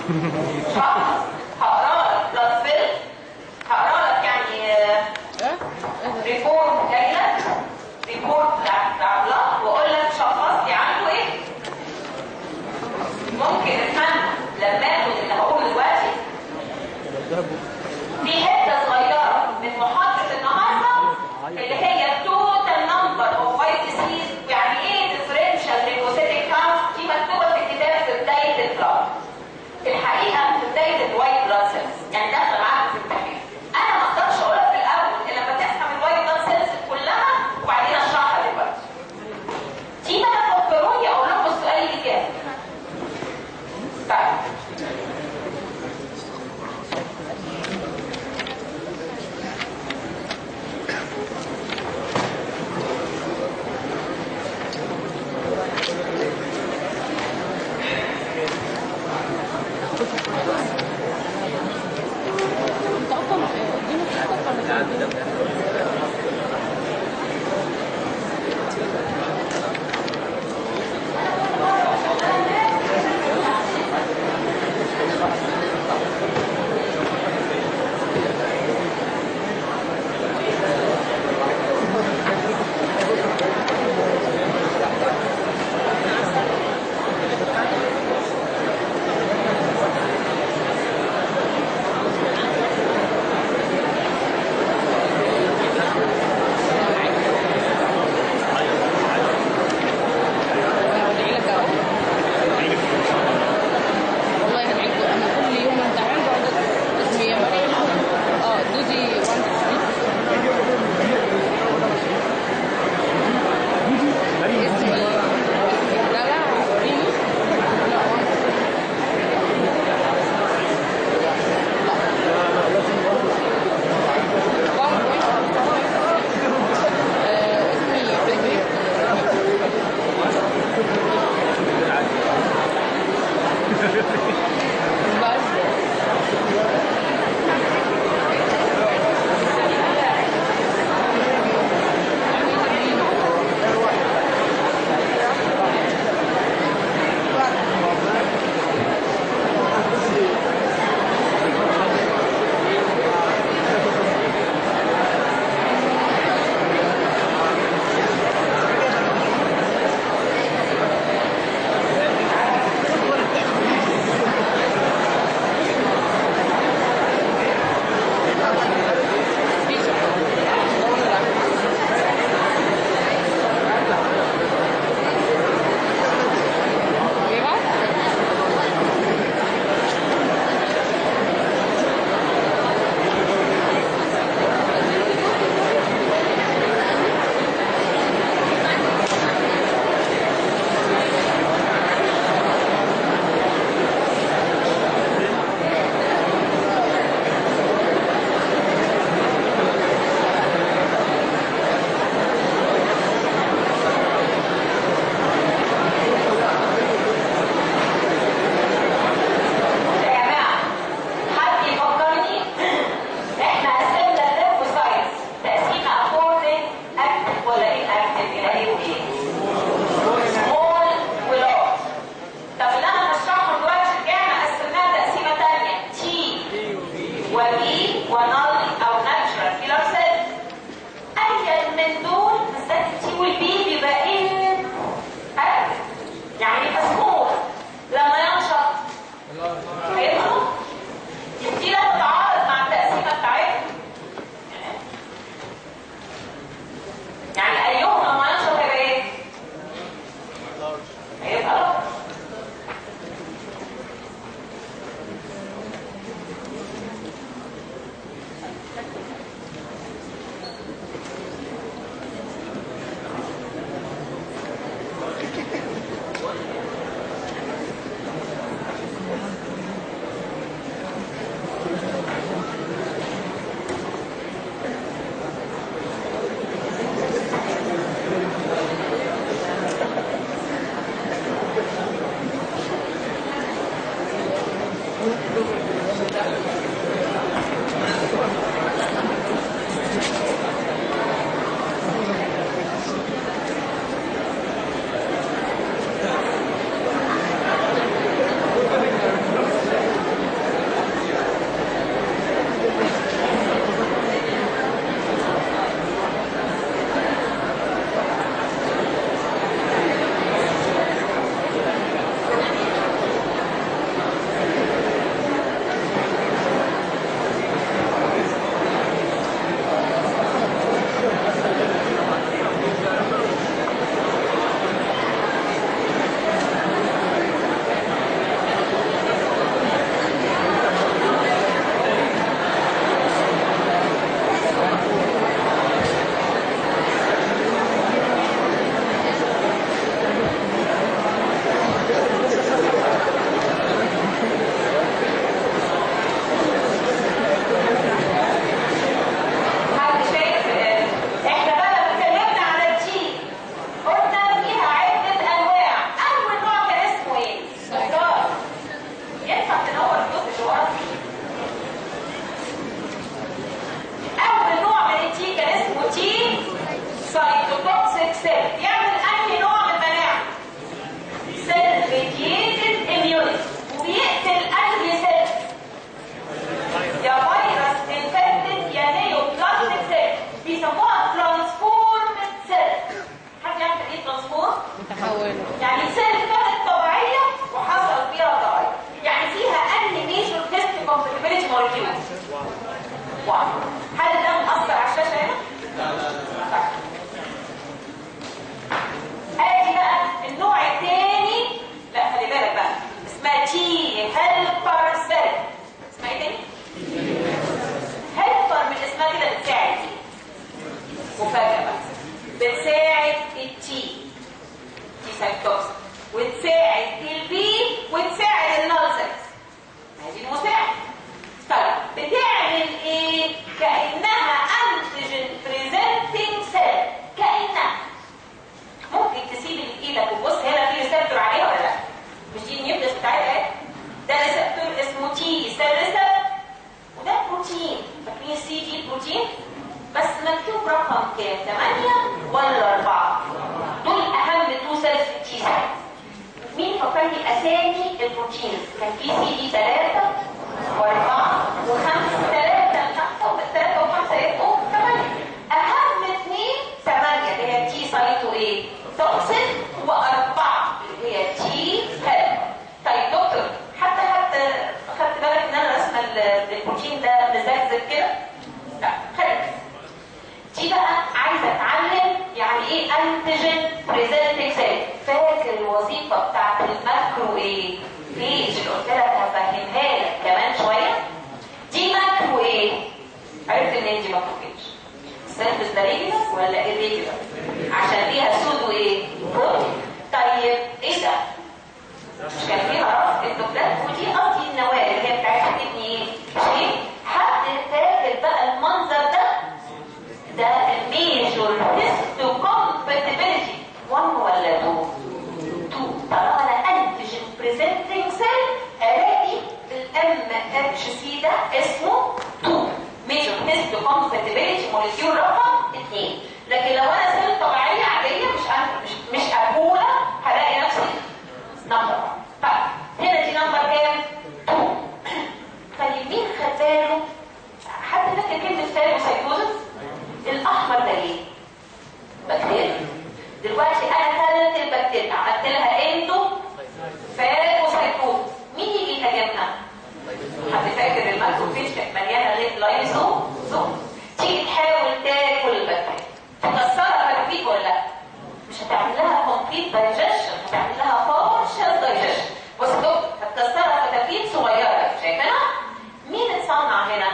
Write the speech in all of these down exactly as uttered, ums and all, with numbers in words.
هقرا لك بلاد فيلم، هقرا لك يعني ريبورت جاي لك، ريبورت بتاع بلاد، واقول لك شخص لي عنده ايه. ممكن افهم لما اخد اللي هقوله دلوقتي في حته صغيره من محاضره النهارده اللي هي التوتال نمبر اوف وايت ديزيز، ويعني ايه ديفرنشال ليكوسيتيك كاونت، دي مكتوبه في الكتاب في بدايه الكلاس. في الحقيقه في بدايه تحولت يعني سيل كانت طبيعيه وحصل فيها تغير. يعني فيها انهي ميجور هيست كومباتيبيليتي مولكيول؟ واحد. هل ده مأثر على الشاشه هنا؟ ادي بقى النوع الثاني. لا خلي بالك بقى، اسمها تي هيلبر سيل. اسمها ايه تاني؟ هيلبر، من اسمها كده بتساعد. مفاجأة بقى، بتساعد التي تي سايتوكس، وتساعد البي، وتساعد النالسكس. هذه المساعد. طيب بتعمل ايه؟ كأنها انتيجين بريزنتنج سيل. كأنها ممكن تسيب ايدك وبص هنا في ريسبتور عليها ولا لا؟ مش دي النيوكليس بتاعتها ايه؟ ده ريسبتور اسمه تي سيل ريسبتور، وده بروتين. فاكرين السي دي بروتين؟ بس مكتوب رقم كام؟ ثمانية ولا أربعة؟ دول أهم تو سيلز في التي سيل. مين فكرني أسامي البروتينز؟ كان في سي دي ثلاثة وأربعة وخمسة. ثلاثة خمسة وثلاثة وخمسة يبقوا ثمانية. أهم اثنين ثمانية اللي هي تي سايتو إيه؟ توكسين، وأربعة اللي هي تي هيلبر. طيب دكتور، حتى حتى خدت بالك إن أنا رسمة البروتين ده مزجزج كده؟ لا خلي دي بقى عايزه اتعلم يعني ايه انتيجين بريزنتنج سيل. فاكر الوظيفه بتاعت الماكرو ايه؟ فيش اللي قلت لك هفهمها لك كمان شويه. دي ماكرو ايه؟ عرفت ان دي ماكرو فيش. السيرفس ده ريجولار ولا irregular؟ عشان فيها سودو ايه؟ طيب ايه ده؟ مش كان فيها راس الدوبلات؟ ودي قصدي النواه اللي هي بتاعت ابني ايه؟ شيء. حد فاكر بقى المنظر ده؟ ده الميجور هيستو كومباتيبيليتي واحد ولا اتنين؟ اتنين. طالما انا انتيجين بريزنتنج سيل الاقي الام اتش سي ده اسمه اتنين، ميجور هيستو كومباتيبيليتي مولكيول رقم اتنين. لكن لو انا سيل طبيعيه عاديه مش مش مش اكوله هلاقي نفسي نمبر واحد. طيب هنا دي نمبر كام؟ اتنين. طيب مين خد باله؟ حد فاكر كلمه فاجوسايتوزس؟ الاحمر ده ايه؟ بكتيريا. دلوقتي انا خدت البكتيريا عملت لها اندو فاجوسايتوز. مين يجي يهاجمها؟ حد فاكر الماكروفيج كانت مليانه لايزوزوم. تيجي تحاول تاكل البكتيريا تكسرها فتفيد ولا لا؟ مش هتعمل لها كومبليت دايجيشن، هتعمل لها بارشال دايجيشن. بص دول هتكسرها فتفيد صغيره. شايفينها؟ مين اتصنع هنا؟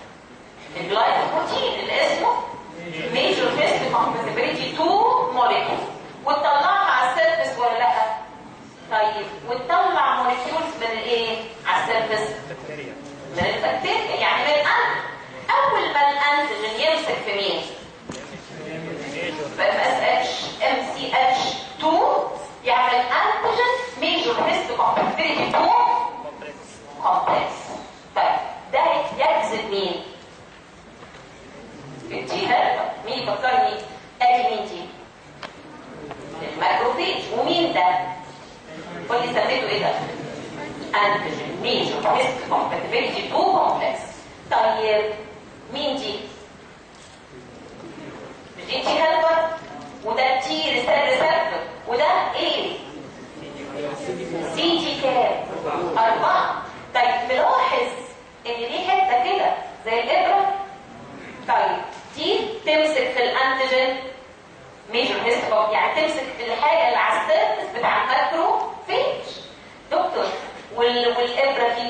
الجلايكوبروتين اللي اسمه ميجور هيست كومباتيبيليتي اتنين موليكيول. وتطلعها على السيرفس ولا لا؟ طيب وتطلع موليكيولز من الايه؟ على السيرفس؟ من البكتيريا. يعني من الانت. اول ما الانتيجين يمسك في مين؟ ام اس اتش ام سي اتش اتنين يعمل انتيجين ميجور هيست كومباتيبيليتي اتنين كومبلكس. طيب ده يجذب مين؟ التي هيلبر. مين يفكرني؟ ادي مين دي؟ الماكروفيج. ومين ده؟ قول لي سميته ايه ده؟ انتيجين ميجور هيست كومباتيبيليتي اتنين كومبلكس. طيب مين دي؟ مش دي تي هيلبر؟ وده تي ريسبتور، وده ايه؟ سي تي كام؟ أربعة. طيب نلاحظ ان دي حته كده زي الابره. طيب دي تمسك في الانتيجين ميجور هيست، يعني تمسك في الحاجه اللي على السيرفس بتاع الماكرو فيج. دكتور والابره دي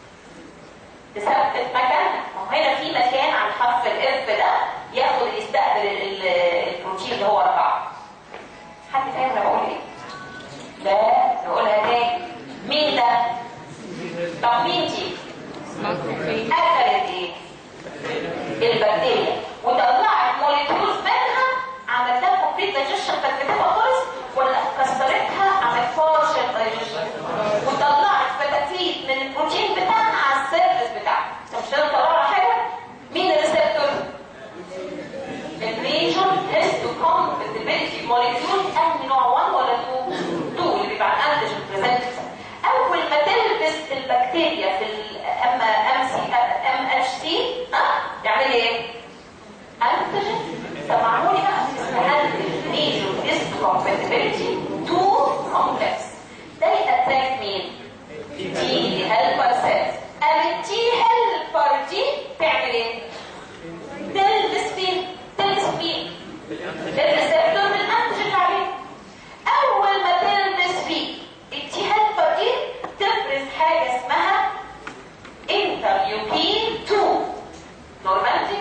تثبت مكانها. ما هو هنا في مكان على حرف الاف ده ياخد يستقبل البروتين اللي هو أربعة. حد فاهم انا بقول ايه؟ لا نقولها تاني. مين ده؟ طب مين دي؟ اكلت ايه؟ البكتيريا وطلعت موليكيولز منها، عملت لها كومبليت دايجيشن فتفتها خالص، ولا كسرتها عملت بارشال دايجيشن وطلعت فتافيت من البروتين بتاعها على السيرفس بتاعها. انت مش لازم تطلع حاجه. مين الريسبتور؟ الميجور هيستو كومباتيبيليتي موليكيول. انهي نوع؟ واحد ولا اتنين؟ اتنين اللي بيبقى الانتيجين بريزنتنج. اول ما تلبس البكتيريا في الام ام سي ام اتش سي ها يعمل ايه؟ انتيجين. سمعوني بقى اسمها ميجور هيستو كومباتيبيليتي اتنين complex. They attack مين؟ T helper cells. أما ال T helper دي تعمل ايه؟ تلبس فين؟ تلبس فين؟ الريسبتور من الانتيجين عليه. أول ما تلبس فيه ال T helper دي تفرز حاجة اسمها interleukin two. نورمالتي؟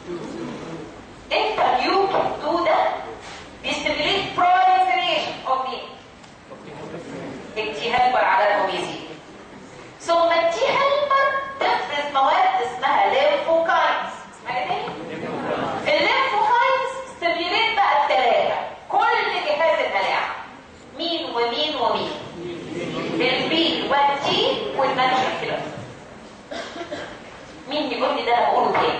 interleukin two ده بيستميليت proliferation of مين؟ التي هيلبر عددهم يزيد. ثم التي هيلبر تفرز مواد اسمها ليمفوكاينز. اسمها ايه تاني؟ الليمفوكاينز ستيميوليت بقى الثلاثه كل جهاز المناعه. مين ومين ومين؟ البي والتي والمانجر كده. مين يقول لي ده انا بقوله تاني؟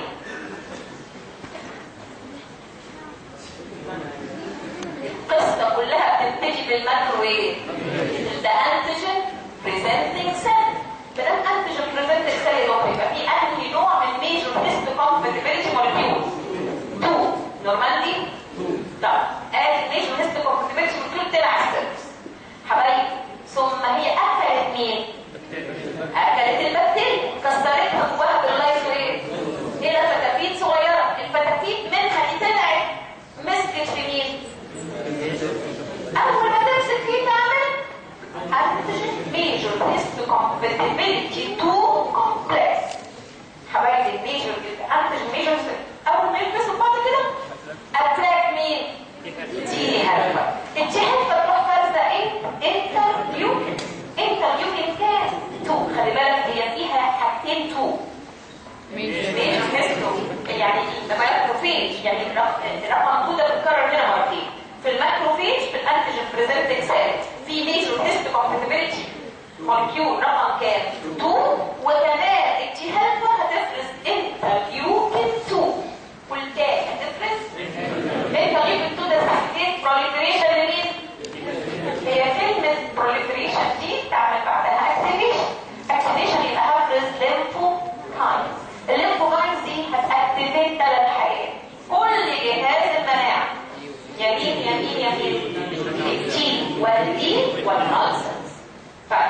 القصه كلها بتبتدي بالماكروويف. ده انتيجين بريزنتنج سيل. ده انتيجين بريزنتنج سيل يبقى في انهي نوع من ميجور هيست كومباتيبيليتي مولكيول؟ تو. نورمالي؟ طب ادي ميجور هيست كومباتيبيليتي مولكيول طلع السيلز. حبايبي ثم هي اكلت مين؟ اكلت البكتيريا كسرتها جواها باللايزويت الى فتافيت صغيره. الفتافيت منها دي طلعت مسكت في مين؟ أول ما تمسك فيه تعمل antigen major histocompatibility two complex. حبايبي الميجور antigen major أول ما يلبسوا بعض كده أتراك مين؟ تي هيلبر. التي هيلبر تروح فارزة إيه؟ انترليوكين. انترليوكين كام؟ تو. خلي بالك هي فيها حاجتين تو. ميجور هيستو يعني ماكروفيج يعني رقم تو ده بيتكرر هنا مرتين. في الماكروفيج في الانتيجين بريزنتنج سيل في ميجور هيست كومباتيبيليتي مولكيول رقم كام؟ تو. وكمان التي هيلبر هتفرز انترليوكين تو. والتاني هتفرز انترليوكين تو. ده ساعتين بروليفريشن لمين؟ هي كلمه بروليفريشن دي تعمل بعدها اكتيفيشن. اكتيفيشن يبقى هفرز ليمفوكاينز. الليمفوكاينز دي هتاكتيفيت ثلاث حاجات كل جهاز المناعه. يمين يمين يمين التي والدي والنالسنس. طيب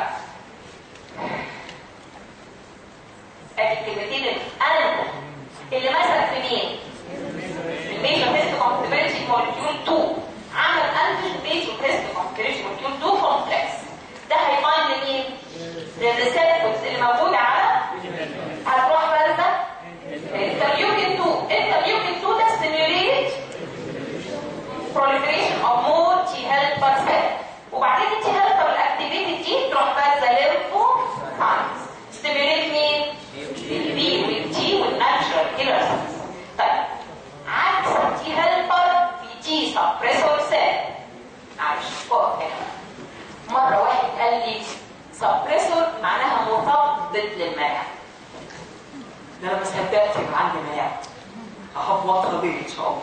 ادي الكلمتين الان اللي مسك في مين؟ الميجور هيست كومباتيبيليتي مولكيول تو. عمل انتيجين ميجور هيست كومباتيبيليتي مولكيول تو كومبلكس. ده هيباين لمين؟ للريسبتورز اللي موجوده على هتروح فارزه انترليوكين تو. انترليوكين تو ده ستيميوليت proliferation of more T helper cell. وبعدين التي هيلبر الاكتيفيتي دي تروح فارزه ليمفوكاينز. ستيميوليت مين؟ البي والتي والناتشرال كيلر سيلز. طيب عكس التي هيلبر في تي سبريسور سيل. معلش فوق هنا. مره واحد قال لي سبريسور معناها مثبط للمناعه. ده انا ما صدقت يبقى عندي مناعه. هحفظها بيه ان شاء الله.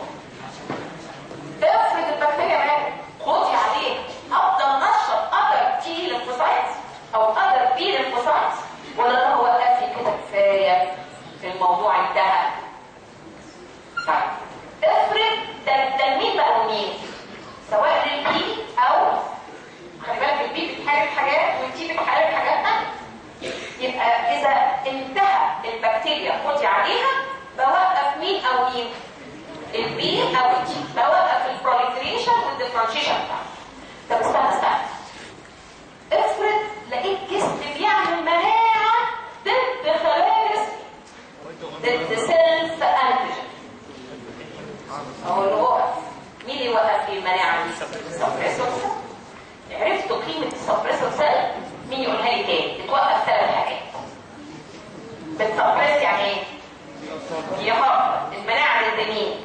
افرض البكتيريا ماتت خدي عليه افضل نشط اذر تي ليمفوسايتس او اذر بي ليمفوسايتس ولا ده هو قافل كده كفايه الموضوع انتهى. طيب افرض ده ده مين بقى ومين؟ سواء للبي او خلي بالك البي بتحارب حاجات والتي بتحارب حاجات ثانيه. يبقى اذا انتهى البكتيريا خدي عليها بوقف مين او مين؟ البي او التي. بوقف البروليفريشن والديفرنشيشن بتاعها. طب استنى استنى افرض لقيت جسم بيعمل مناعه ضد خلايا جسمي ضد سيلز انتيجين. اقول له وقف. مين اللي يوقف لي المناعه دي؟ السبريسور سيل. عرفتوا قيمه السبريسور سيل؟ مين يقولها لي تاني؟ بتوقف ثلاث حاجات. بتسبريس يعني ايه؟ يهرب المناعه ضد مين؟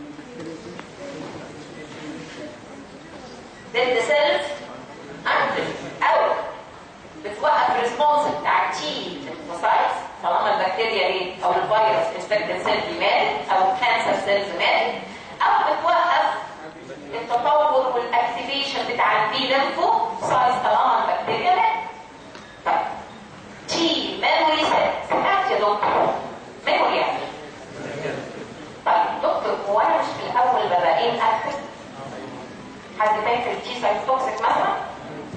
ضد سيلز انتيجين. او بتوقف الريسبونس بتاع التي ليمفوسايتس طالما البكتيريا ايه او الفيروس انفكتد سيلز ماتت او الكانسر سيلز ماتت. او بتوقف التطور والاكتيفيشن بتاع البي ليمفوسايتس طالما البكتيريا ماتت. طيب تي ميموري سيلز. سمعت يا دكتور؟ ميموري يعني طيب دكتور هو انا مش في الاول ببقى ايه اكتف؟ حد فاكر التي سايتوكسيك مثلا؟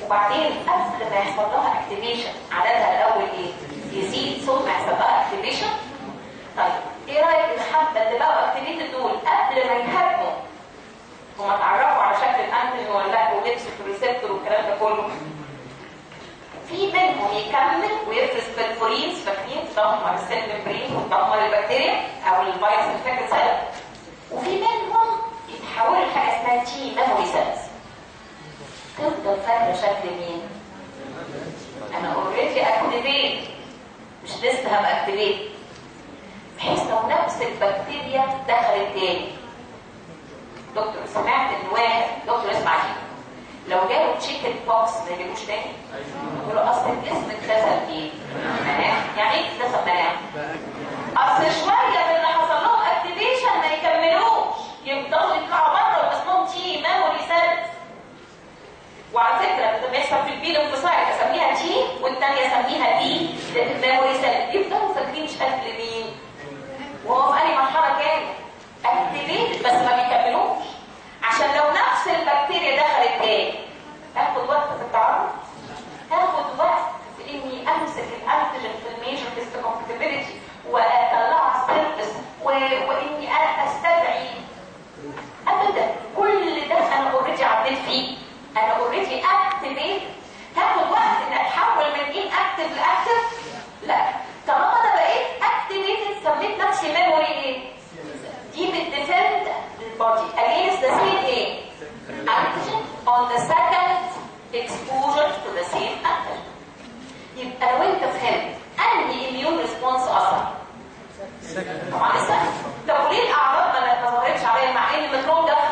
وبعدين قبل ما يحصل لها اكتيفيشن عددها الاول ايه؟ يزيد ثم يحصل لها اكتيفيشن. طيب ايه رايك الحبه اللي بقوا اكتيفيتد دول قبل ما يهاجموا هما اتعرفوا على شكل الانتيجين ولا لا ولبسوا في الريسبتور والكلام ده كله؟ في منهم يكمل ويفرز بالفورينز، فاكرين تدمر السيل ممبرين وتدمر البكتيريا او الفيروس انفكتد سيل، وفي منهم يتحولوا لحاجه اسمها تي ميموري سيلز. تفضل فاكره شكل مين؟ انا اوريدي اكتيفيت، مش لسه هبقى اكتيفيت، بحيث لو نفس البكتيريا دخلت تاني. دكتور سمعت ان واحد، دكتور اسمع دي، لو جاله تشيكن بوكس ما يجيبوش تاني؟ يقول له اصل الجسم اكتسب ايه؟ مناعه. يعني ايه اكتسب مناعه؟ اصل شويه من اللي حصل لهم اكتيفيشن ما يكملوش، يفضلوا يطلعوا بره ويبقى اسمهم تي ميموري سيلز. وعلى فكره لما بيحصل في البي ليمفوسايت اسميها تي والثانيه اسميها بي ميموري سيلز، يفضلوا فاكرين شكل مين؟ وهو في اي مرحله كامله اكتيفيتد بس ما بيكملوش، عشان لو نفس البكتيريا دخلت تاني هاخد وقت في التعرف، هاخد وقت في اني امسك الانتيجين في الميجر هيستوكومباتيبيليتي واطلعها سيرفيس واني انا استدعي. ابدا، كل ده انا اوريدي عديت فيه، انا اوريدي اكتيفيت. هاخد وقت ان اتحول من ان اكتف لاكتف؟ لا، طالما انا بقيت اكتيفيتد سميت نفسي ميموري ايه؟ دي بتديفند البودي against the same ايه؟ antigen on the second exposure to the same antigen. يبقى لو انت فهمت انهي immune response اصلا؟ طبعا لسه. طب وليه الاعراض ما ظهرتش عليا مع ان الميكروب ده؟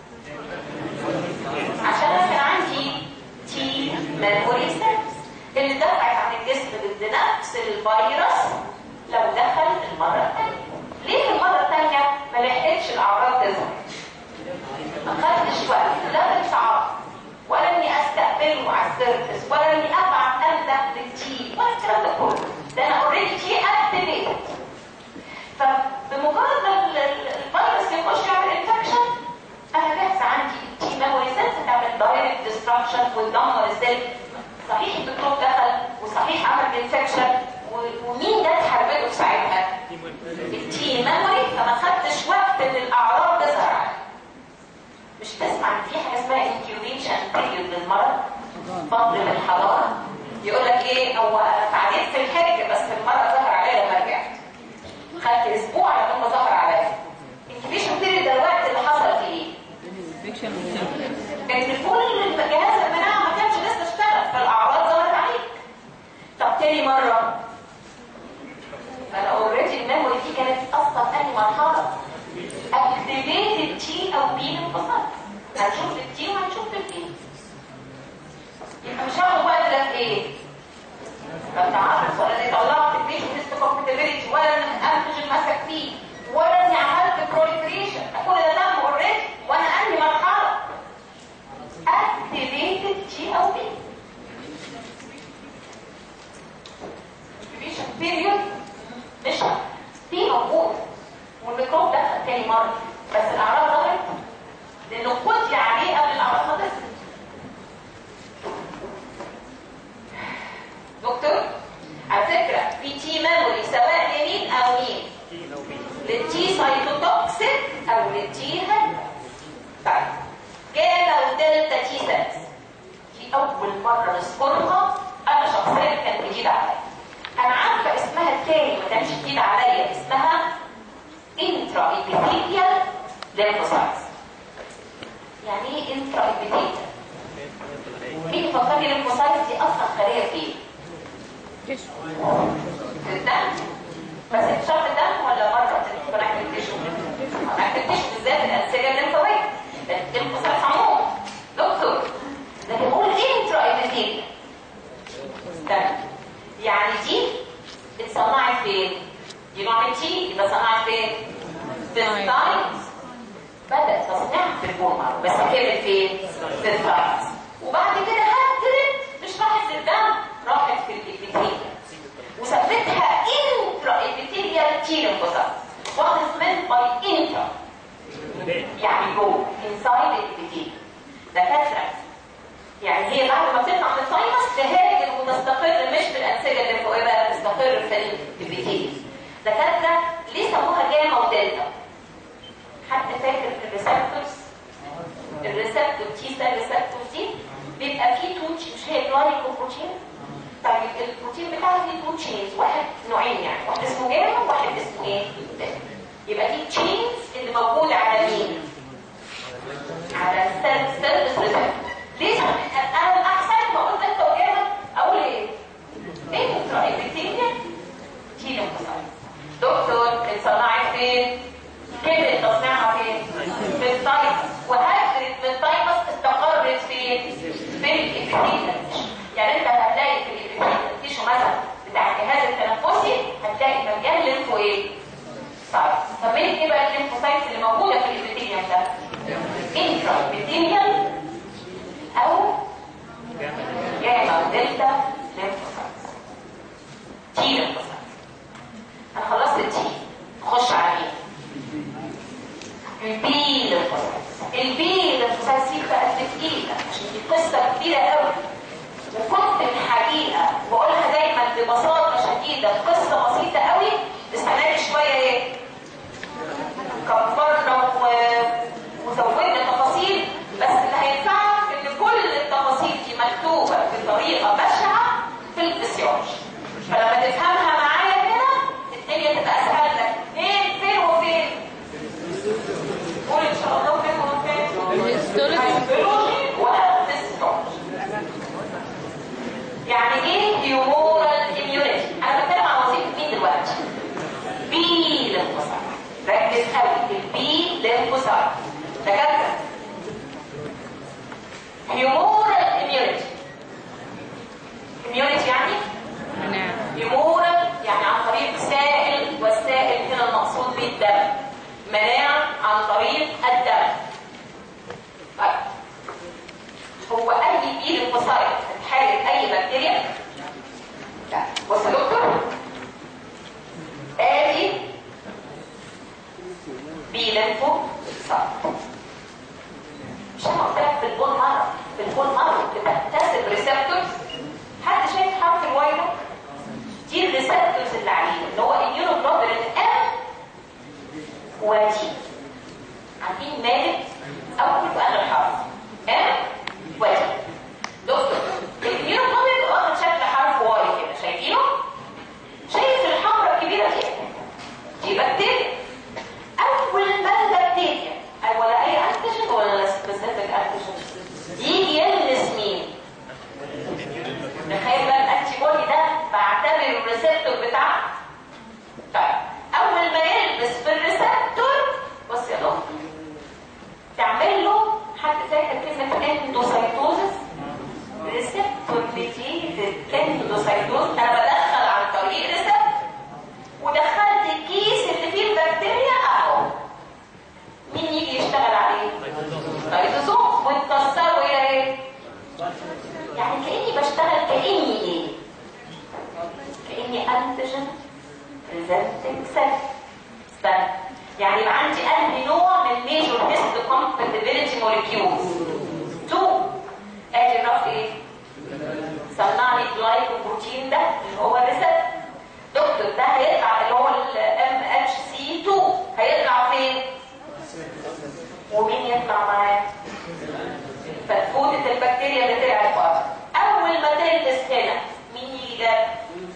عشان انا كان عندي تي ميموري سيلز اللي دفعت عن الجسم ضد نفس الفيروس لو دخل المره الثانيه. ليه المره الثانيه ما لحقتش الاعراض تظهر؟ ما خدتش وقت لا للتعاطي ولا اني استقبله على السيرفس ولا اني ابعت انده للتي ولا الكلام ده كله، ده انا اوريدي تي اكتيفيتد. فبمجرد ما الفيروس يخش يعمل انفكشن انا جاهزه عندي التي ميموري سيلز تعمل دايركت ديستراكشن وتدمر السيل. صحيح الميكروب دخل وصحيح عمل انفكشن ومين ده حاربته في ساعتها؟ التي ميموري، فما خدتش وقت ان الاعراض تظهر عليه. مش تسمع ان في حاجه اسمها انكيوبيشن بيريود للمرض، فتره الحضاره، يقول لك ايه هو تعديت في الحج بس المرض ظهر عليا لما رجعت، خدت اسبوع لما ظهر عليا. انكيوبيشن بيريود ده الوقت اللي حصل فيه ايه؟ ان كل جهاز المناعه ما كانش لسه اشتغل فالاعراض ظهرت عليك. طب تاني مره انا اوريدي الميموري دي كانت اصلا انهي مرحله؟ اكتيفيتد تي او بي ليمفوسايت. هنشوف التي وهنشوف البي. يبقى مش هاخد وقت لا في ايه؟ لا تعرف ولا اني طلعت البيشن هيستوكومباتيبيليتي ولا ان الانتيجين مسك فيه ولا اني عملت بروليفريشن، كل ده تم اوريدي وانا انهي مرحله؟ اكتيفيتد تي او بي. اكتيفيشن بيريود مش في موجود والميكروب دخل تاني مره بس الاعراض ظهرت لانه قضي عليه قبل الاعراض ما تظهر. دكتور على فكره في تي ميموري سواء لمين او مين؟ للتي سايتوتوكسيك او للتي هيلبر. طيب جاما ودلتا تي سيلز دي اول مره نذكرها، انا شخصيا كانت جديده عليا. انا عارفه اسمها التاني ما كانش جديد عليا، اسمها انترا ابيثيليال ليمفوسايتس. يعني ايه انترا ابيثيليال؟ مين يفكر لي الليمفوسايتس دي اصلا خليه فين؟ في الدم. بس اكتشاف الدم ولا بره بناكل التشو؟ بناكل التشو بالذات الانسجه الليمفاويه، الليمفوسايتس عموما. دكتور لكن بقول انترا ابيثيليال يعني دي اتصنعت فين؟ دي نوع من تي يبقى صنعت فين؟ في الساينس. بدأ تصنيعها في البومر بس كمل فين؟ في الساينس. وبعد كده هدرت مش راحت للدم، راحت في الابيثيليال وسميتها انترا ابيثيليال تي ليمفوسايت. What is meant by intra؟ يعني جوه inside الابيثيليال. دكاترة يعني هي بعد ما بتطلع تهاجر وتستقر مش في الانسجه اللي فوقها بقى، تستقر في الابيثيليوم. دكاتره ليه سموها جاما ودلتا؟ حد فاكر الريسبتورز؟ الريسبتور تي سيل ريسبتور دي بيبقى فيه تو، مش هي جلايكوبروتين؟ طيب البروتين بتاعه فيه تو تشينز، واحد نوعين يعني، واحد اسمه جاما وواحد اسمه ايه؟ دلتا. يبقى دي تشينز اللي موجوده على مين؟ على السيل سيل ريسبتور. ليه؟ انا احسن ما اقول دلتا وجاما اقول ايه؟ ايه الابيثيليوم؟ تي ليمفوسايت. دكتور اتصنعت فين؟ كبرت تصنيعها فين؟ في التايمس، وهاجرت من التايمس استقرت فين؟ في الابيثيليوم. يعني انت هتلاقي في الابيثيليوم تيشو مثلا بتاع الجهاز التنفسي هتلاقي مليان ليمفو ايه؟ طيب طب ايه بقى الليمفوسايتس اللي موجوده في الابيثيليوم ده؟ انترا ابيثيليوم او جاما ودلتا ليمفوسايتس. تي ليمفوسايتس. انا خلصت التي، نخش على مين؟ البي ليمفوسايتس. البي ليمفوسايتس دي بقت تقيله عشان دي قصه كبيره قوي، وكنت الحقيقه بقولها دايما ببساطه شديده، قصه بسيطه قوي، استنادي شويه ايه؟ كبرنا وزودنا تفاصيل، بس اللي هينفعك ان كل التفاصيل دي مكتوبه بطريقه بشعه في الفسيولوجي، فلما تفهمها معايا كده الدنيا تبقى اسهل لك. فين فين وفين؟ قول ان شاء الله فين وفين؟ الهيستولوجي والفسيولوجي. يعني ايه هيومورال اميونيتي؟ انا بتكلم عن وظيفه مين دلوقتي؟ بي ليمفوسايت. ركز قوي، البي ليمفوسايت. دكاتره هيومورال اميونيتي. اميونيتي يعني هيومورال يعني عن طريق سائل، والسائل هنا المقصود به الدم. مناعه عن طريق الدم. طيب هو اي بي ليمفوسايت هتحارب اي بكتيريا؟ لا. بص يا دكتور، ادي بي ليمفوسايت. مش انا قلت لك في البون مارو، في البون مارو بتكتسب ريسبتورز. حد شايف حرف الواي ده؟ دي الريسبتورز اللي عليه، اللي هو الاميونوجلوبولين ام ودي. عارفين مالك اول واخر حرف ام ودي. دكتور الاميونوجلوبولين واخد شكل حرف واي كده، شايفينه؟ شايف الحمراء الكبيره دي؟ دي بكتيريا. اول ما البكتيريا اي ولا اي انتيجين ولا سبيسيفيك انتيجين يجي يلمس مين؟ تخيل بقى الانتي بودي ده بعتبر الريسبتور بتاعه. طيب اول ما يلبس في الريسبتور، بص يا دكتور، تعمل له، حد فاكر كلمه اندوسايتوزس؟ ريسبتور ميديتد اندوسايتوز. انا بدخل عن طريق ريسبتور، ودخلت الكيس اللي فيه البكتيريا اهو. مين يجي يشتغل عليه؟ لايزوزوم، وتكسره الى ايه؟ يعني كاني بشتغل كاني ايه؟ كاني انتيجين بريزنتنج سيل. استنى، يعني يبقى عندي انهي نوع من ميجور هيست كومباتيبيليتي موليكيولز؟ تو. ادي الرف ايه؟ صنع لي الجلايكوبروتين ده اللي هو الريسبتور. دكتور ده هيطلع اللي هو الام اتش سي اتنين، هيطلع فين؟ ومين يطلع معاه؟ فتفوتة البكتيريا اللي طلعت بره. اول ما تلبس هنا مين يجي جنب؟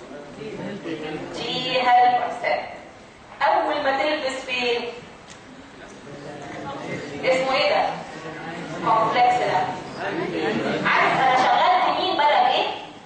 تي هيلبر سيل. اول ما تلبس فين؟ اسمه ايه ده؟ كومبلكس ده. عارف انا شغلت مين بدل ايه؟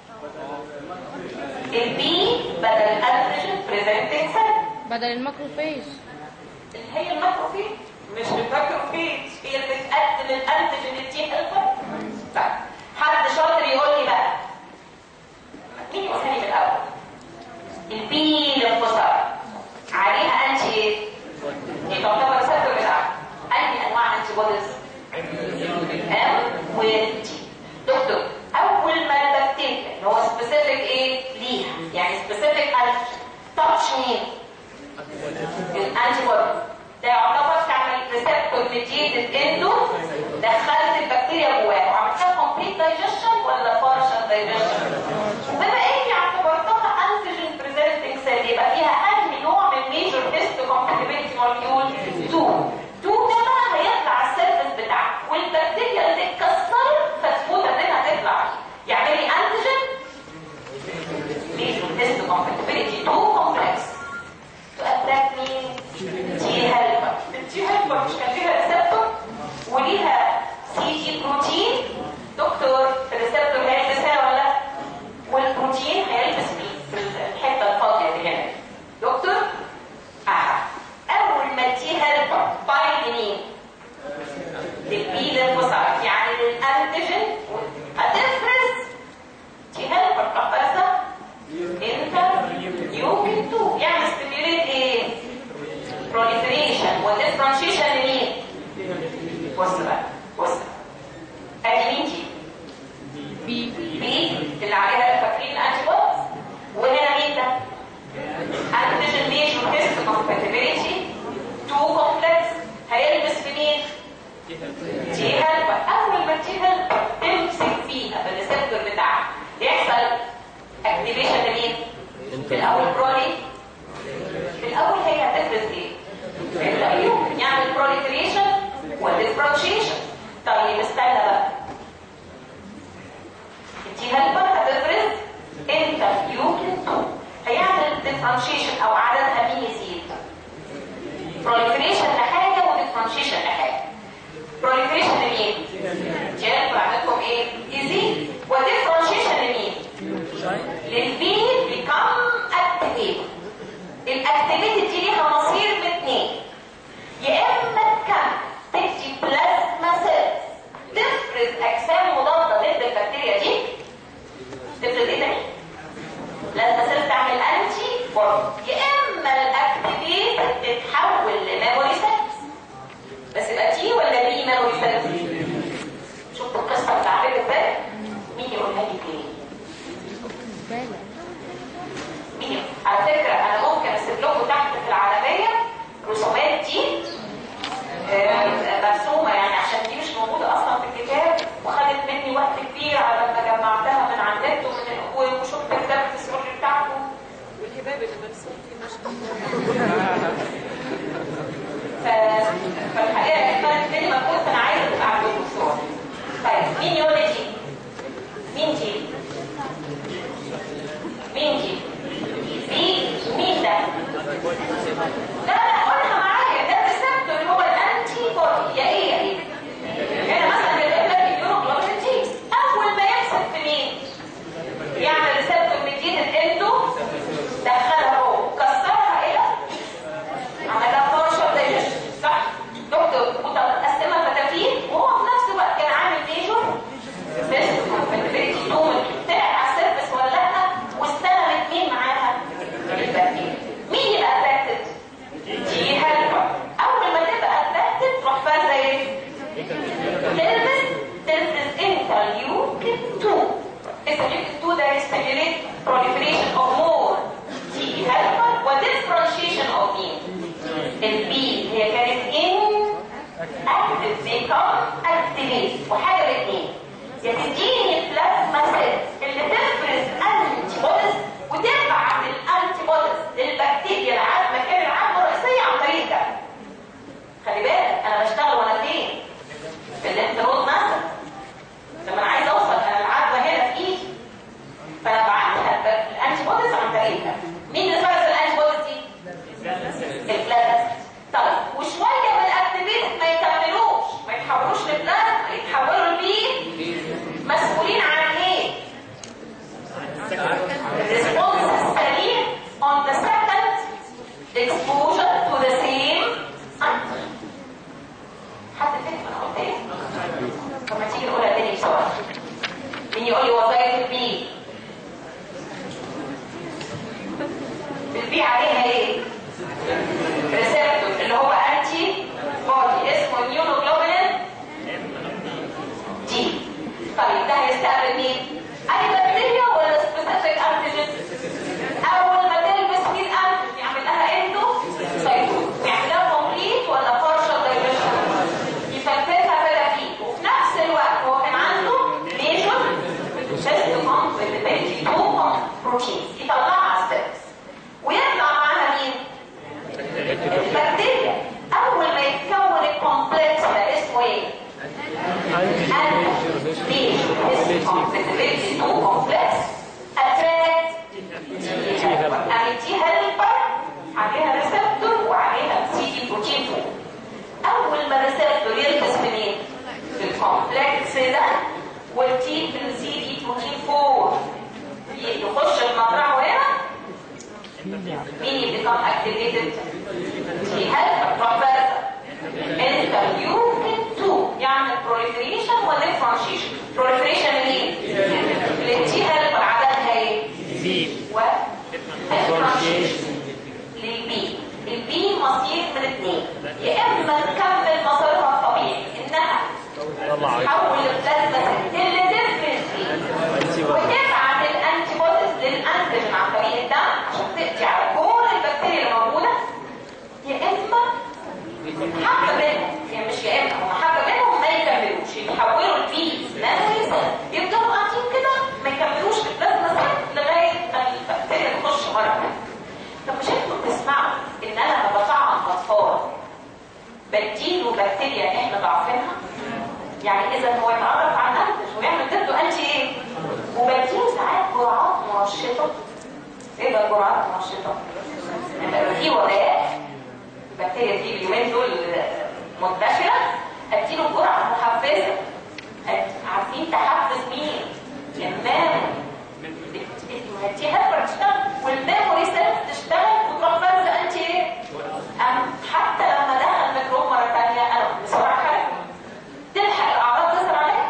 البي بدل الانتيجين بريزنتنج سيل، بدل الماكروفيج اللي هي الماكروفيج، مش الماكروفيج هي اللي بتقدم الانتيجين التي هيلبر. طيب حد شاطر يقول لي بقى مين يقولها لي من الاول؟ البي ليمفوسايت عليها انتي ايه؟ دي تعتبر ريسبتور بتاعها. انهي انواع انتي بوديز؟ ام وتي. دكتور اول ما البكتيريا اللي هو سبيسيفيك ايه ليها، يعني سبيسيفيك انتيجين، تاتش مين؟ الانتي بودي ده يعتبر تعمل ريسبتور ميديتد اندو، دخلت البكتيريا جواها وعملتها كومبليت دايجيشن ولا بارشل partial dimension. وبما اني اعتبرتها antigen presenting cell يبقى فيها انهي نوع من major histocompatibility molecule؟ اتنين. اتنين ده بقى هيطلع السيرفس بتاعك والبكتيريا اللي اتكسرت فتفوت انها تطلع يعملي انتيجين major histocompatibility اتنين complex to attract مين؟ تي هيلبر. التي هيلبر مش كان فيها ريسبتور وليها سي جي بروتين. دكتور الريسبتور هيلبس هنا ولا لا؟ والبروتين هيلبس في الحته الفاضيه دي هنا. دكتور اها اول ما تي هيلبر بايند مين؟ للبي ليمفوسايت يعني للانتيجين هتفرز تي هيلبر كاباسا انترليوكين اتنين يعني ستيميوليت ايه؟ بروليفريشن وديفرنشيشن لمين؟ بص بقى بص ادي مين دي؟ بي بي اللي عليها فاكرين الانتي بودز. وهنا مين ده؟ انتيجين ميجور هيستوكومباتيبيليتي اتنين كومبلكس هيلبس في مين؟ تي هيلبر. اول ما تي هيلبر تمسك فيها بالريسبتور بتاعها يحصل اكتيفيشن لمين؟ في الاول برولي. في الاول هي هتفرز ايه؟ الأيوم يعمل بروليفريشن وديفرنشيشن. طيب استنى بقى التي هيلبر هتفرز انترليوكين اتنين هيعمل ديفرنشيشن او عددها مين يزيد؟ بروليفريشن لحاجه وديفرنشيشن لحاجه. بروليفريشن لمين؟ التي هيلبر عددهم ايه؟ يزيد. وديفرنشيشن لمين؟ للبي بيكم اكتيفيت. الاكتيفيتي دي ليها مصير من اثنين، يا اما تكمل تدي بلازما سيلز تفرز اجسام مضاده ضد البكتيريا دي. تفرز ايه تاني؟ بلازما سيلز تعمل انتي بودي. يا اما الاكتيفيت تتحول لميموري سيلز. بس يبقى تي ولا بي ميموري سيلز؟ شفتوا القصه بتاعتك ازاي؟ مين يقولها لي تاني؟ مين؟ على فكره انا ممكن اسيب لكم تحت في العالميه رسومات دي مرسومه يعني عشان دي مش موجوده اصلا في الكتاب وخدت مني وقت كبير على ما جمعتها من على النت ومن وشفت كتابه السر بتاعته والهباب اللي مرسوم فيه ما شاء الله. فالحقيقه كانت كلمه كنت انا عايزه تبقى عندكم صور. طيب مين يقول لي دي؟ مين دي؟ مين دي؟ مين؟ مين ده؟ لا لا قولها معايا. ده الريسبتور اللي هو الانتي بودي. يا ايه يا ايه؟ هنا مثلا بيقول لك اليوروجلوبولين جي اول ما يمسك في مين؟ يعمل ريسبتور جديد انتو دخلها هو كسرها ايه؟ عملها بارشل دايجيشن صح؟ دكتور متقسمه فتافين وهو في نفس الوقت كان عامل ميجور هيستوكومباتيبيليتي اتنين طلع على السيرفس ولا لا؟ واستلمت مين معاها؟ البكتيريا. مين يبقى اتراكتد؟ تي هيلبر. اول ما تبقى اتراكتد تروح فازه ايه؟ تلبس تلبس انترليوكين اتنين. انترليوكين اتنين ده يستيميوليت proliferation of more تي هيلبر وديفرنشيشن اوف مين؟ البي هي كانت ان اكتف بيكم اكتيفيت. وحاجه باثنين، يا تديني البلازما سيلز اللي تفرز انتي بوديز وتبعت الانتي بوديز للبكتيريا العاد مكان العدوى الرئيسيه عن طريق ده. خلي بالك انا بشتغل وانا فين؟ في الانترود مثلا. لما انا عايز اوصل انا العدوى هنا في ايدي فانا بعتها الانتي بوديز عن طريقها. مين اللي فرز الانتي بوديز دي؟ البلازما. طيب وشويه من الاكتيفيت ما يكملوش ما يتحولوش لبلازما يتحولوا لبي مسؤولين عن ايه؟ response السليم on the second exposure to the same antigen. حد فين انا قلت ايه؟ طب ما تيجي نقولها تاني بسرعه. مين يقول لي وظائف البي؟ البي عليها ايه؟ ريسبتور اللي هو انتي بودي اسمه immunoglobulin دي. طيب ده هيستقبل مين؟ اي بكتيريا ولا سبيسيفيك انتيجين؟ اول ما تلبس مين انتيجين يعمل لها اندو سايتوز يعمل لها كومبليت ولا بارشال دايجيشن؟ يفككها كده فيه. وفي نفس الوقت هو كان عنده ميجور هيستوكومباتيبيليتي بروتينز يطلعها ستيلز ويطلع معاها مين؟ البكتيريا. اول ما يتكون الكومبلكس ده اسمه ايه؟ انتي كومبلكس كومبلكس اتراكت تي هيلبر عليها ريسبتور وعليها سي دي بروتين فوق. اول ما الريسبتور يلبس في مين؟ في الكومبلكس ده والتي في السي دي بروتين فوق يخش المزرعه هنا مين يبقى اكتيفيتد؟ تي هيلبر بروفيسور انترليوكين اتنين يعمل بروليفريشن وديفرنشيشن. بروليفريشن لمين؟ للتي هيلبر عددها ايه؟ بي و ديفرنشيشن للبي. البي مصير من اثنين، يا اما تكمل مسارها الطبيعي انها تحول البلازما اللي ديفرنتلي وتبعت الانتي بوديز للانتيجين عن طريق الدم عشان تقضي على كل البكتيريا اللي موجوده، يا اما حبه منهم، يعني مش يا اما هم حبه منهم ما يكملوش يتحولوا لبيز نانويز يفضلوا قاعدين كده ما يكملوش في البلازما لغايه ما البكتيريا تخش مره. طب مش انتوا بتسمعوا ان انا لما بطعم اطفال بديله بكتيريا احنا ضعفينها؟ يعني اذا هو يتعرف على الانتج ويعمل ضده انتي ايه؟ وبديله ساعات جرعات منشطه. ايه ده الجرعات المنشطه؟ لما في وباء البكتيريا دي اليومين دول منتشره اديله جرعه محفزه. عارفين تحفز مين؟ المام التي هيلبر تشتغل والميموري سيلز تشتغل وتروح فرزه انت ايه؟ حتى لما دخل ميكروب مره ثانيه انا بسرعه حاجه تلحق الاعراض تظهر عليها.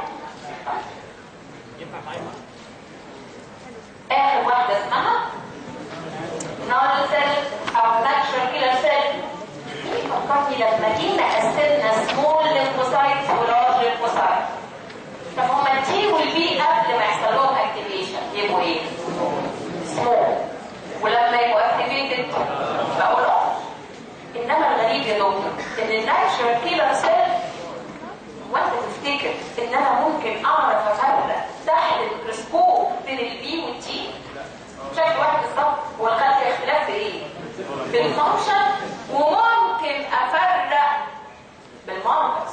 اخر واحده اسمها نون سيل او ناتشرال كيلر سيل. فكرني لما جينا قسمنا سمول ليمفوسايتس ولارج ليمفوسايتس. طب هما التي والبي قبل ما يحصل لهم اكتيفيشن يبقوا ايه؟ سمول، ولما يبقوا اكتيفيتد بقوا لارج. انما الغريب يا دكتور ان الناتشرال كيلر سيل وانت تفتكر ان انا ممكن اعرف افرق تحت الميكروسكوب بين البي والتي؟ شكل واحد بالظبط. هو الخلق اختلاف في ايه؟ في الفانكشن. وممكن افرق بالماركرز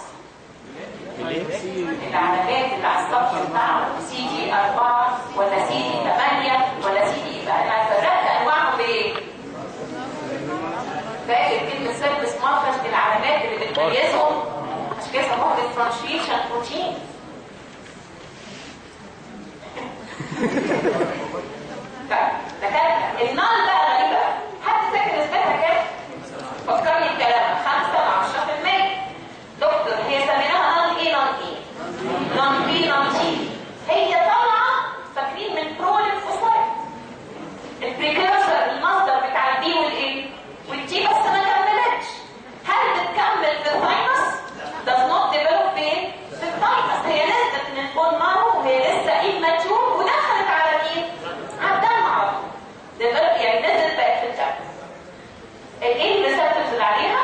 العلامات اللي على السطح بتاعهم سي دي أربعة ولا سي دي ثمانية ولا سي دي. يبقى انا فرقت انواعهم بايه؟ فاكر كلمه سيرفيس ماركرز العلامات اللي بتميزهم عشان كده سموها ديفرنشيشن بروتين. ده كان النال بقى غريبه. حد فاكر نسبتها كام؟ فكرني الكلام خمسة مع عشرة في المية. دكتور هي سميناها نون ايه نون ايه؟ نون بي نون تي. هي طالعه فاكرين من بروليفوسايت البريكورسور المصدر بتاع البي والايه؟ والتي بس ما كملتش. هل بتكمل في الثايمس؟ does not develop فين؟ في الثايمس. هي نزلت من البون مارو وهي لسه immature ودخلت على مين؟ على الدم على طول. يعني نزلت بقت في الدم. الايه الريسبتورز اللي عليها؟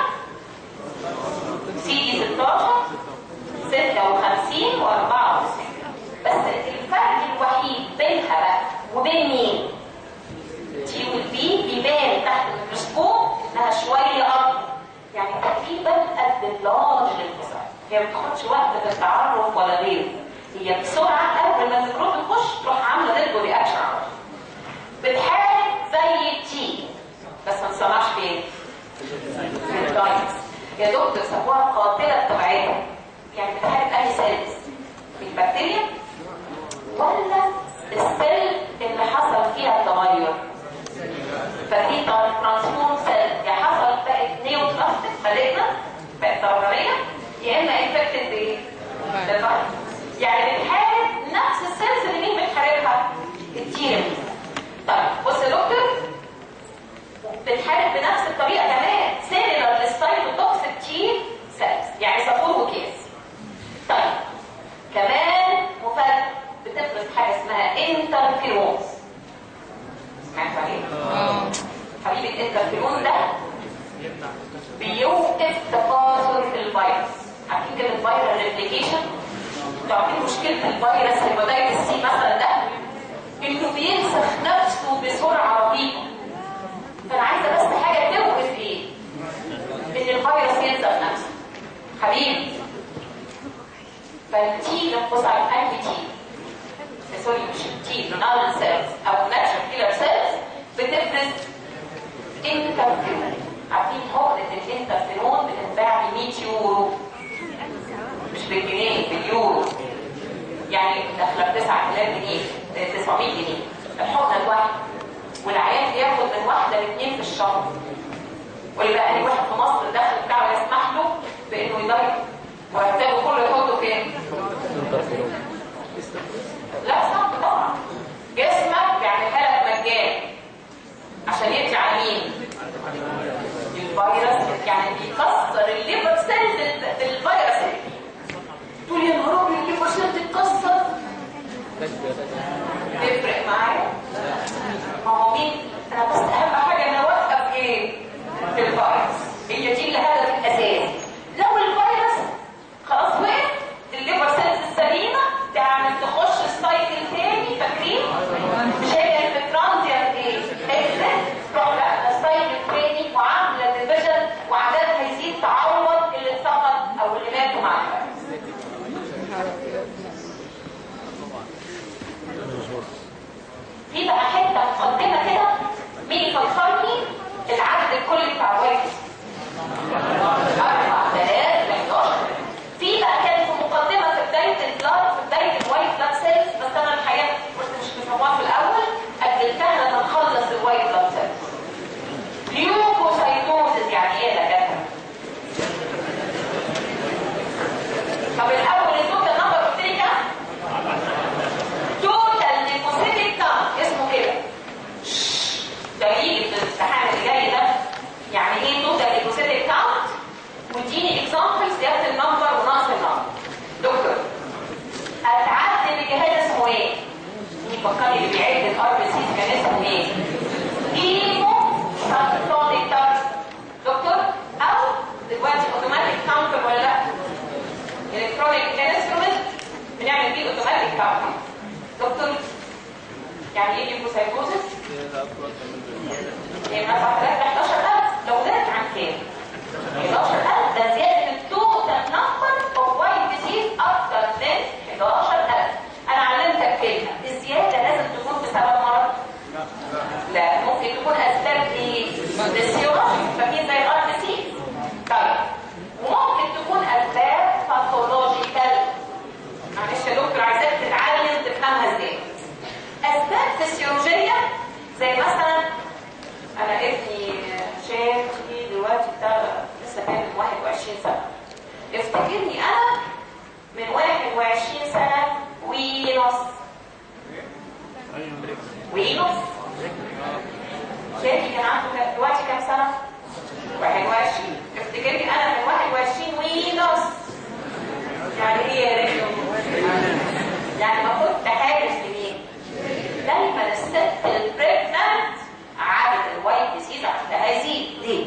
سي دي ستاشر ستة وخمسين وأربعة وتسعين. بس الفرق الوحيد بينها بقى وبين مين؟ تي والبي بيبان تحت الميكروسكوب انها شويه اكبر، يعني تقريبا قد اللارج للفصائل. هي ما بتاخدش وقت في التعرف ولا غيره، هي بسرعه اول ما الميكروب تخش تروح عامله ضده رياكشن على طول. بتحارب زي التي بس ما تصنعش فين؟ في الدايتس. يا دكتور سموها قاتله طبيعيه. يعني بتحارب اي سيلز؟ البكتيريا ولا السيل اللي حصل فيها التغير؟ فدي ترانسفورم سيل يا حصل بقت نيوبلاستيك فلقنا بقت سرطانيه، يا اما انفكتد بايه؟ بالفيروس. يعني بتحارب نفس السيلز اللي مين بتحاربها؟ التيرم. طيب بص يا دكتور بتحارب بنفس الطريقه كمان سيلولار للسايتوتوكسيك تي سيلز يعني صفور وكيس. طيب كمان مفاجاه بتفرز حاجه اسمها انترفيرونز. سمعت عليه؟ اه حبيبي الانترفيرون ده بيوقف تكاثر الفيروس. عارفين كده الفيرال ريبليكيشن؟ انتوا عارفين مشكله الفيروس هيباتايتس سي مثلا ده؟ انه بينسخ نفسه نفسه بسرعه رهيبه. فانا عايزه بس حاجه توقف ايه؟ ان الفيروس ينزل نفسه حبيبي. فالتي لمفوسايت انتي تي سوري مش التي نورمال سيلز او ناتشرال كيلر سيلز بتفرز انترفيرون. عارفين حقنه الانترفيرون بتتباع ب مية يورو مش بالجنيه باليورو، يعني داخله ب تسعة آلاف جنيه تسعمية جنيه الحقنه الواحده، والعيان بياخد من واحده لاثنين في الشهر. ويبقى اي واحد في مصر الدخل بتاعه يسمح له بانه يضيع مرتبه كله يحطه فين؟ لا صعب طبعا. جسمك بيعملها لك مجان عشان يدي على مين؟ الفيروس، يعني بيكسر الليفر سيلز الفيروس اللي فيه. تقول يا نهار ابيض الليفر سيلز تتكسر تفرق معايا؟ ما هو مين؟ انا بس اهم حاجه ان اوقف ايه؟ الفيروس. هي دي الهدف الاساسي. لو الفيروس خلاص وقف الليفر سيلز السليمه تعمل تخش السايكل تاني. فاكرين؟ مش هي الترانزيانت ايه؟ اكزيت تروح لا السايكل تاني وعامله ديفيجن وعددها هيزيد تعوض اللي اتسقط او اللي ماتوا مع الفيروس. في بقى حته مقدمه كده مين يفكرني العدد الكلي بتاع الفيروس؟ أربعة آلاف وحداشر. في بقى كان في مقدمه في بدايه البلاد في بدايه الوايت بلاد سيلز، بس انا الحقيقه كنت مش مسواه في الاول اجلتها لما نخلص الوايت بلاد سيلز. ليوكوسايتوزيس يعني ايه يا دكاتره؟ طب الاول التوتال نمبر قلت لي كام؟ توتال ليكوسيتيك كام اسمه كده. ده يجي في الامتحان اللي جاي ده. يعني ايه توتال ليكوسيتيك كاونت؟ واديني اكزامبل زياده النمبر ونقص النمبر. دكتور اتعد بجهاز اسمه ايه؟ مين فكرني اللي بيعد الار بي سي كان اسمه ايه؟ ايمو سانتونيتر دكتور، او دلوقتي اوتوماتيك كاونتر ولا لا؟ الكترونيك انسترومنت بنعمل بيه اوتوماتيك كاونتر. دكتور يعني ايه ليوكوسايتوزيس؟ يعني مثلا حضرتك حداشر ألف لو زادت عن كام؟ حداشر ألف ده زياده التوتال نمبر اوف وايت ديزيز اكتر من حداشر ألف. انا علمتك كلمه الزياده لازم تكون بسبب مرض؟ لا ممكن تكون اسباب ايه؟ فيسيولوجي فاكرين زي الار بي سي. طيب وممكن تكون اسباب باثولوجيكال. معلش يا دكتور عايزاك تتعلم تفهمها ازاي. اسباب فسيولوجيه زي مثلا انا ابني شافني دلوقتي بتاع لسه كان واحد وعشرين سنه، افتكرني انا من واحد وعشرين سنه ونص ونص شافي كان عنده دلوقتي كام سنه؟ واحد وعشرين. افتكرني انا من واحد وعشرين ونص يعني ايه يا ريت؟ يعني ما كنت حارس لمين؟ دايما الست البريجنانت عدد الوايت ديزيز عندها هيزيد. ليه؟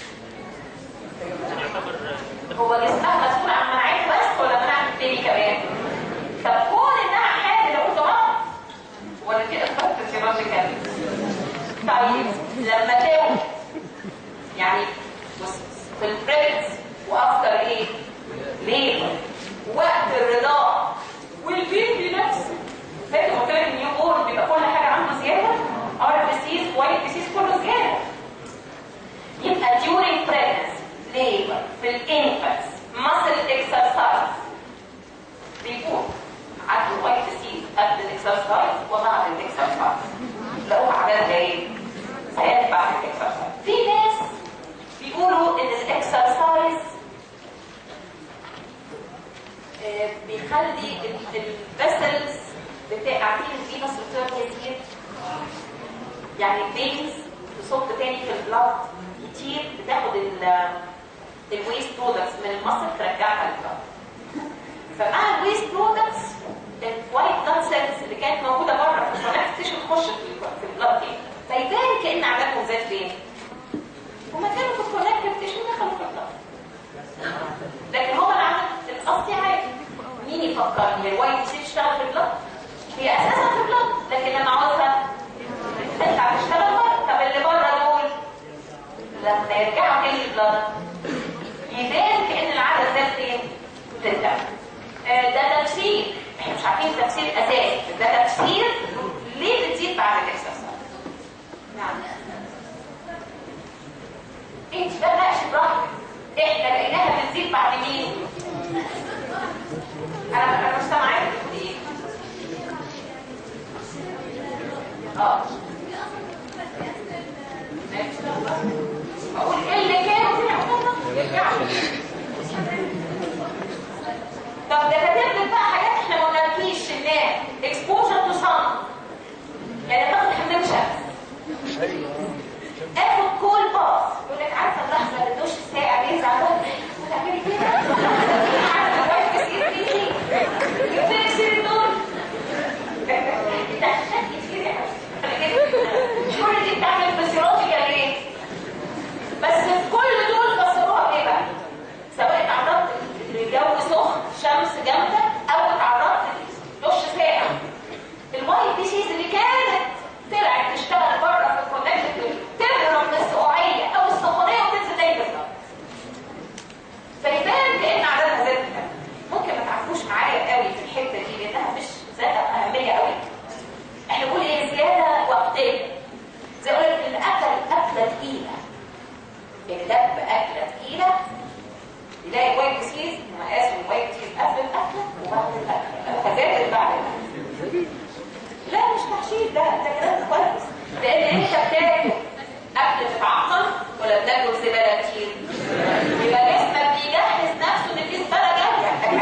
هو جسمها مسؤول عن مناعته بس ولا مناعه البيبي كمان؟ طب كون انها حامل قلت غلط ولا كده فكر في رد كامل. طيب لما تولد يعني في البريجنس وافتر ايه؟ ليه؟ وقت الرضاعه والبيبي نفسه فاكر قلت لك النيو بورن بيبقى كل حاجه عنده زياده، ار بي سيز وايت بي سيز كله زياده. يبقى during pregnancy labor في الانفانتس muscle exercise بيكون عنده وايت بي سيز قبل الاكسرسايز وبعد الاكسرسايز. لو عملها ايه؟ زياده بعد الاكسرسايز. في ناس بيقولوا ان الاكسرسايز بيخلي الفيسلز بتاع عارفين الفينوس ريتيرن كتير، يعني الفينز تصب تاني في البلاد كتير بتاخد الويست برودكتس من المصل ترجعها للبلاد. فمع الويست برودكتس الوايت بلاد سيلز اللي كانت موجوده بره في الكونكت تيشو تخش في البلاد تاني، فيبان كان عددهم زاد فين؟ هما كانوا في الكونكت تيشو دخلوا في البلاد، لكن هو العدد الاصلي عادي. مين يفكرني الوايت سيل تشتغل في البلاد؟ هي اساسا في البلاد، لكن لما عاوزها يبان كأن العدد ده فين؟ في الدم. آه ده تفسير، احنا مش عارفين تفسير اساسي، ده تفسير ليه بتزيد بعد الاكسرسايز. نعم. انت بقى ناقش براحتك. احنا لقيناها بتزيد بعد مين؟ انا انا مش سامعاك بتقول ايه؟ اه اقول ايه اللي كانوا يرجعوا. طب ده كاتب لك بقى حاجات احنا ما قلناكيش. شلناه اكسبوجر تو صن، يعني تاخد حمام شمس، اخد كول باص. يقول لك عارفه اللحظه اللي الدش الساقع بينزع ده وتعملي كده، عارفه الوايت كتير فيكي جبت لك سير دول تحشات كتير يا حبيبتي. كل دي بتعمل فيسيولوجيكال ليه؟ بس في كل دول بصروها ايه بقى؟ سواء اتعرضت لجو سخن شمس جامده او اتعرضت لدش ساقع. الوايت ديسيز اللي كانت طلعت تشتغل بره في الكونكتيف تهرب من السقوعيه او السخونيه وتنزل تاني بالظبط. فيبان كأن عددها زاد. ممكن ما تعرفوش معايا قوي في الحته دي لانها مش ذات اهميه قوي. احنا بنقول ايه؟ زياده وقتيه. زي اقول لك اللي اكل اكله ثقيله، اللي دب اكله ثقيله يلاقي وايت ديسيز مقاس الوايت ديسيز قبل الاكله وبعد الاكله فزادت بعد الاكله. لا مش تحشيش، ده ده كلام كويس. لان انت بتاكل اكل متعقم ولا بتاكل زباله كتير؟ يبقى جسمك بيجهز نفسه ان في زباله جايه.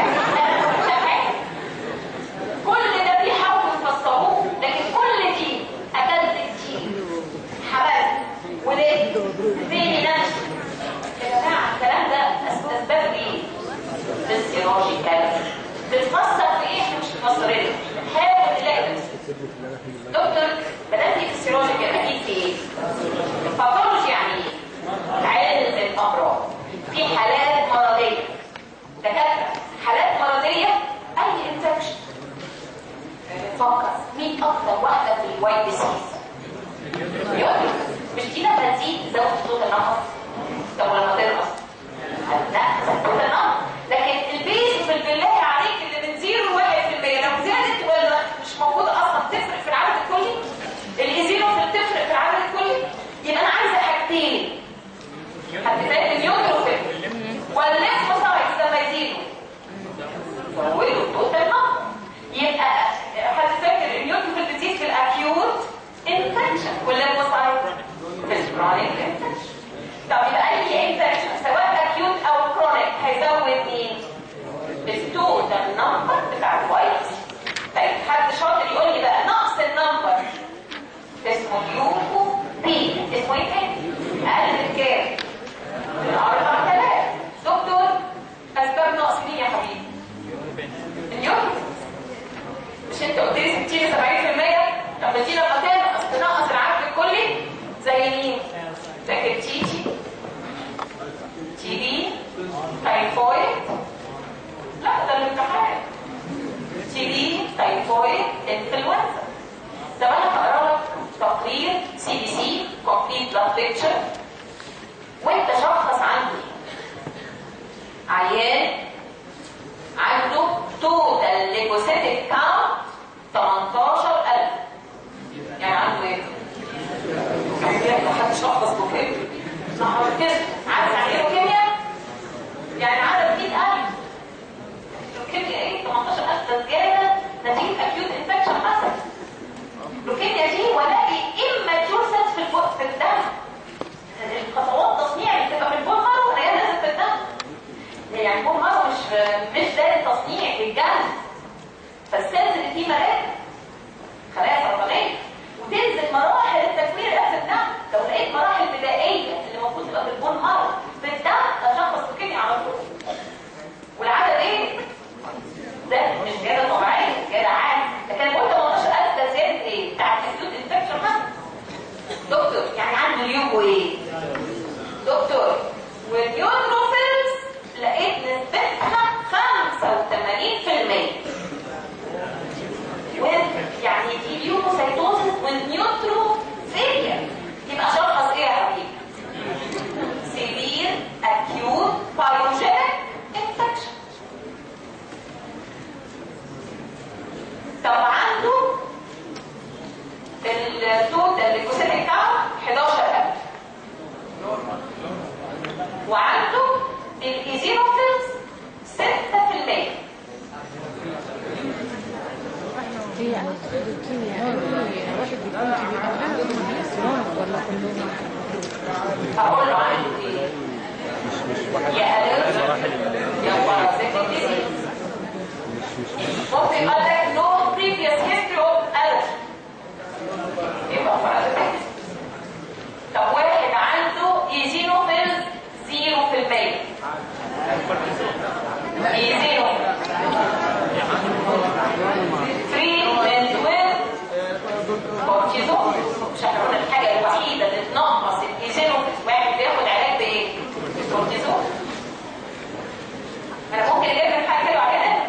كل ده بيحاولوا يفسروه، لكن كل دي اكلت كتير، حبلت، ولدت، ذهني نفسي. يا جماعه الكلام ده اسباب ايه؟ فيسيولوجيكال. بتفسر في ايه؟ احنا مش مفسرينه، بنحاول نلاقي دكتور بدأتي فيسيولوجيكال اكيد في ايه؟ الباثولوجي يعني ايه؟ علم الامراض. في حالات مرضيه دكاتره، حالات مرضيه اي انفكشن. فكر مين اكتر واحده في الوايت ديسيز؟ يقول مش دي لما تزيد تزود صوت النقص. طب ولما تنقص لا صوت النقص. لكن البيز بالله عليك اللي من زيرو واحد في المية لو زادت ولا مش موجوده اصلا تفرق في العدد الكلي؟ الايزينوفيل تفرق في العدد الكلي؟ يبقى انا عايزه حاجتين. حد فاهم؟ النيوتروفيل والليمفوسايتس لما يزيدوا يزودوا التوتال نمبر. يبقى حد فاكر النيوتروفيل بتزيد في الاكيوت انفكشن والليمفوسايت في الكرونيك انفكشن. طب يبقى اي انفكشن سواء اكيوت او كرونيك هيزود مين؟ التوتال نمبر بتاع الفيروس. طيب حد شاطر يقول لي بقى نقص النمبر اسمه يوكو بي، اسمه ايه تاني؟ اقل من كام؟ من اربعة آلاف. دكتور اسباب نقص مين يا حبيبي؟ اليوكو. مش انت قلت لي ستين سبعين في المية؟ طب دي لما تنقص تنقص العدد الكلي زي مين؟ فاكر تيجي تي بي تايفويد؟ لا ده الامتحان. تي بي تايفويد انفلونزا. طب انا هقرا لك تقرير سي بي سي كومبليت بلاد بيكتشر وانت شخص عندي عيان عنده توتال ليكوسيتيك كاونت تمنتاشر ألف. يعني عنده ايه؟ لو حد شخص لوكيميا نهار كده عارف يعني ايه لوكيميا؟ يعني عدد مية ألف. لوكيميا ايه؟ تمنتاشر ألف ده زياده نتيجه اكيوت انفكشن مثلا. لوكيميا دي ولاقي اماتيور سيلز في البق في الدم. الخطوات تصنيع اللي بتبقى في البول مارو ولا هي نازله في الدم. يعني البول مارو مش مش زي التصنيع في الجلد. فالسيلز اللي فيه مرات خلايا سرطانيه وتنزل مراحل التكوين اللي في الدم. لو لقيت مراحل بدائيه اللي المفروض تبقى في البول مارو في الدم تشخص لوكيميا على طول. والعدد ايه؟ ده مش زياده طبيعيه، زياده عادي. لكن قلت تمنتاشر ألف ده زياده ايه؟ بتاعت اكيوت انفكشن مثلا. دكتور يعني عنده اليوكو ايه؟ دكتور والنيوتروفيلز لقيت نسبتها خمسة وثمانين في المية. يعني دي ليوكوسايتوزيس والنيوتروفيليا. يبقى شخص ايه يا حبيبي؟ سيفير اكيوت بايروس طب عنده التوتال ليكوسيتيك بتاعه حداشر ألف، وعنده الايزينوفيلز ستة في المية. هي الكيمياء واحد بيكون كبير ولا كلهم؟ هقول له عنده ايه؟ يا ألف يا بارازيتيك. ممكن يقول لك no previous history of allergy، يبقى بارازيتيك. طب واحد عنده ايزينوفيلز زيرو في المية، ايزينوفيلز treatment with cortisone. مش احنا قلنا الحاجه الوحيده اللي تنقص الايزينوفيلز واحد بياخد علاج بايه؟ بالكورتيزون. انا ممكن اجيب لك حاجه حلوه عليها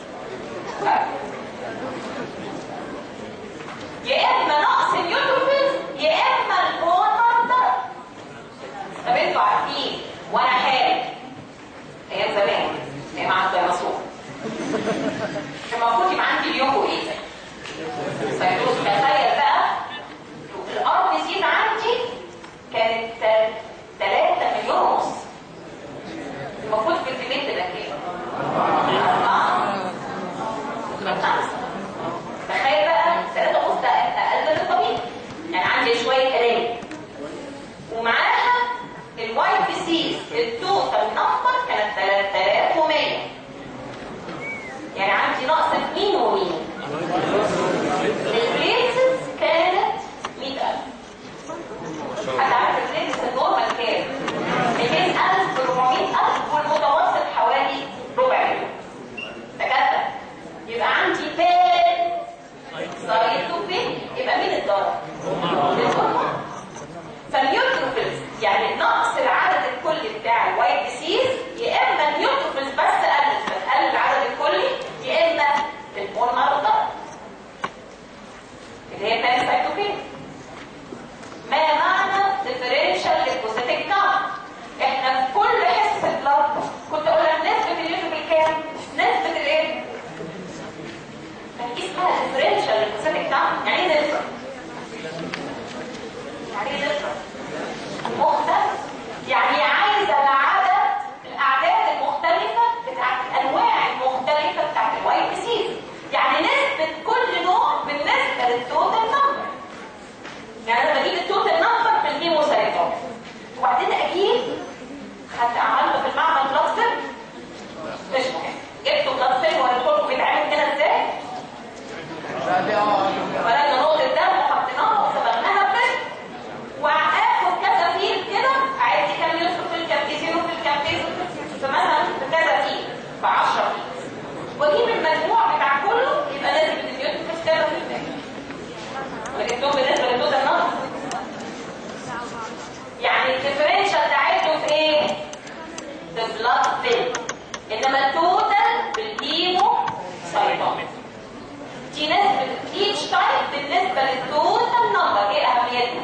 يا اما نقص النيوتروفيلز يا اما الهرمون. طب انتوا عارفين وانا حالي ايام زمان ايام عند الديناصور كان المفروض يبقى عندي اليوكو ايه سيروس. تخيل بقى الار بي سيز عندي كانت ثلاثة مليون ونص، المفروض في الكمية تبقى كام؟ تخيل بقى ثلاثة ونص ده اقل من الطبيعي. يعني عندي شوية قرايب ومعاها الواي بي سيز التوتال نمبر كانت ثلاثة آلاف ومية. يعني عندي نقص مين ومين؟ البليتس كانت مئة ألف. حد عارف البليتس النورمال كام؟ مئتين ألف أربعمئة ألف والمتوسط حوالي ربع مليون. تكتب يبقى عندي بال سايتوبين. يبقى مين الضرر؟ الهرمون. فالنيوتروفيلز يعني نقص العدد الكلي بتاع الواي بي سيز يا اما النيوتروفيلز بس قلت فتقلل العدد الكلي يا اما الهرمون الضرر اللي هي تاني سايتوبين. ما معنى ديفرنشال ليكوسيتيك نمبر؟ احنا في كل حصه بلاد كنت اقول لك نسبه النيوتروفيل كام؟ نسبه الايه؟ كان اسمها ديفرنشال ليكوسيتيك نمبر. يعني ايه نسبه؟ يعني ايه نسبه؟ مختلف. يعني عايزه العدد الاعداد المختلفه بتاعت الانواع المختلفه بتاعت الواي بي سيز. يعني نسبه كل نوع بالنسبه للتوتال نمبر. يعني انا بجيب التوتال نمبر بالهيموسايتوم وبعدين اجيب خدت عملته في المعمل بلاد سيل مش مهم جبته بلاد سيل وقلت لكم بيتعمل كده ازاي؟ ولكن نقطه الدم وحطيناها وصبغناها بس وهاخد كذا فيل كده عايز كام نيوتروفيل كام ايزينوفيل كام بيزوفيل فمثلا كذا فيل ب عشرة فيل واجيب المجموع بتاع كله يبقى لازم النيوتروفيل كذا فيل وجبتهم بالنسبه للتوتال نمبر. يعني الديفرنشال بتاعته في ايه؟ في البلاد سيل، انما التوتال بالهيمو سايتوم. دي نسبه ايتش تايب بالنسبه للتوتال نمبر. ايه اهميتها؟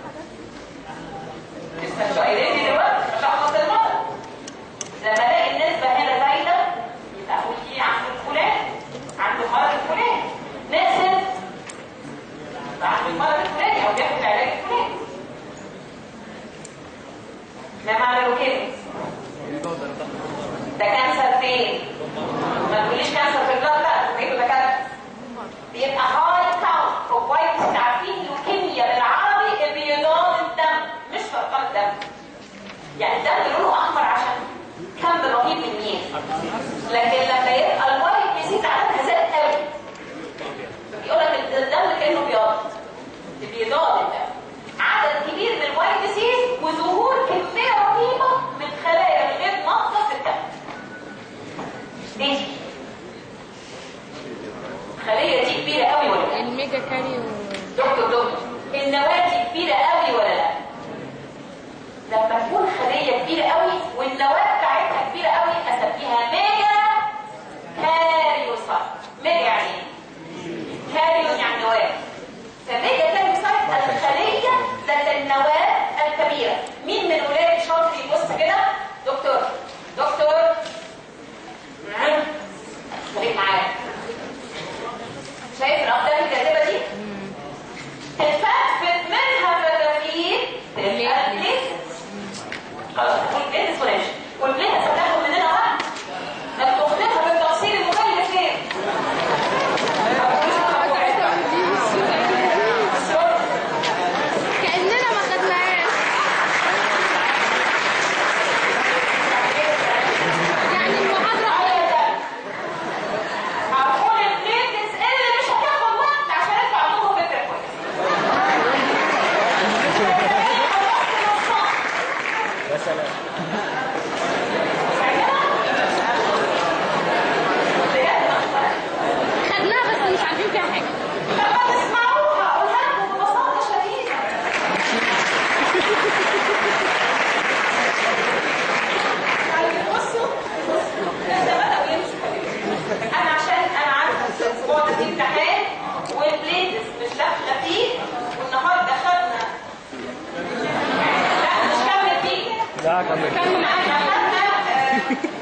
لسه مش قايلين دلوقتي تشخص المرض. لما الاقي النسبه هنا زايده يبقى اقول دي عنده فلان عنده مرض الفلاني ناسب عنده المرض الفلاني او بياخد علاج الفلاني. ما معنى لوكيميا؟ ده كانسر فين؟ ما تقوليش كانسر في البلد لا تبقى ده كانسر. بيبقى هاي كاونت اوف وايت. عارفين لوكيميا بالعربي ابيضان الدم مش سرطان الدم. يعني الدم لونه احمر عشان كم رهيب من مين. لكن لما يبقى الوايت بيزيد عددها زاد قوي بيقول لك الدم كانه بيض. ابيضان الدم عدد كبير من الوايت بيزيز وظهور كميه رهيبه من خلايا غير ناقصه في الدم. ايه دي؟ الخليه دي كبيره قوي ولا لا؟ الميجا كاريو. دكتور دكتور النواه دي كبيره قوي ولا لا؟ لما تكون خليه كبيره قوي والنواه بتاعتها كبيره قوي اسميها ميجا كاريوسايت. ميجا يعني كاريون يعني نواه. فميجا كاريوسايت الخليه ذات النواه الكبيره. مين من ولادي شاطر يبص كده؟ دكتور دكتور خليك معايا. شايف الاقدام الكاذبه دي؟ تتفتفت منها فتافيت تبقى بليتس. خلاص والبليتس فلاش والبليتس هتاخد مننا وقت انك تخططها بالتفصيل المكلف ليه؟ كأننا ما خدناهاش. يعني المحاضرة هقول البليتس اللي مش هتاخد وقت عشان انتوا عندكم فكره كويسه. مثلا خدناها بس مش عارفين فيها حاجة. لما تسمعوها اقولها لكم ببساطه شديده. طيب بصوا بصوا ده بدأوا يمشوا حبيبي. انا عشان انا عارفه الاسبوع ده فيه امتحان والبليتس مش داخله فيه والنهارده خدنا لا مش كامل فيه. لا كمل. احنا خدنا